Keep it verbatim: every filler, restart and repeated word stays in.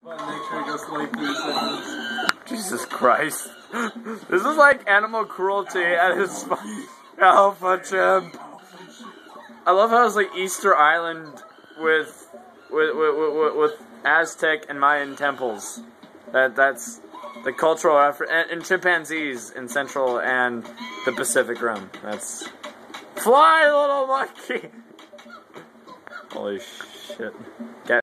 But make sure it goes like three seconds. Jesus Christ. This is like animal cruelty at its alpha chimp. I love how it's like Easter Island with with with, with, with Aztec and Mayan temples. That that's the cultural effort, and, and chimpanzees in Central and the Pacific Rim. That's fly, little monkey. Holy shit. Get